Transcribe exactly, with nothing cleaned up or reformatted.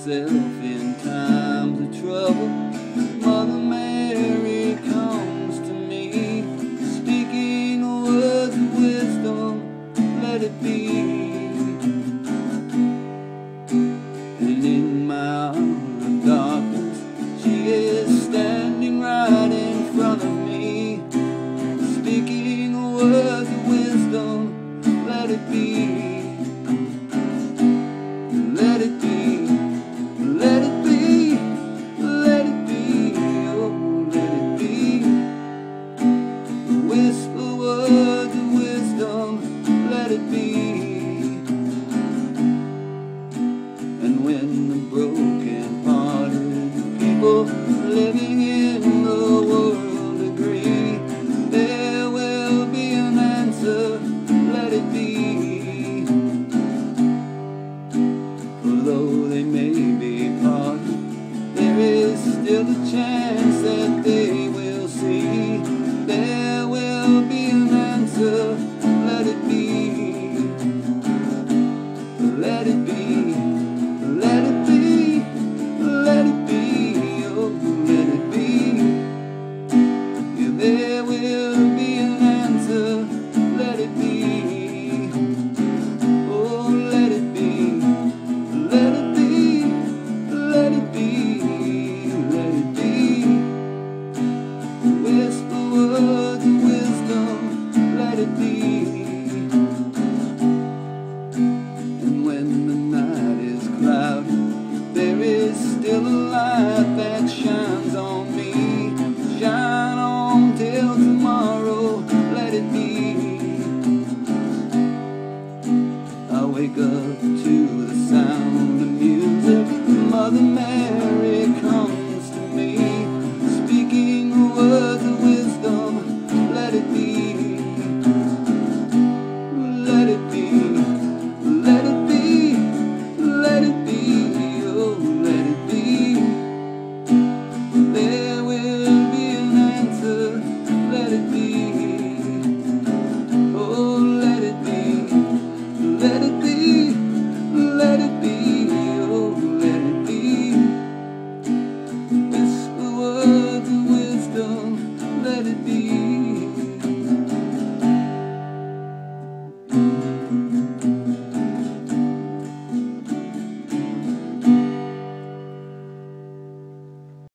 myself in times of trouble. Mother Mary comes to me, speaking words of wisdom, let it be. And in my hour of darkness, she is standing right in front of me, speaking words of wisdom, let it be. Let it be, let it be, let it be, oh, let it be. Whisper words of wisdom, let it be. And when the broken-hearted people living in the world agree, there will be an answer, let it be. Though they may be parted, there is still a chance that they will see. There will be an answer, let it be. Let it be, let it be, let it be, oh, let it be. Yeah, there will be an answer, let it be. Oh, let it be. Let it be, let it be, let it be. Whisper words of wisdom, let it be.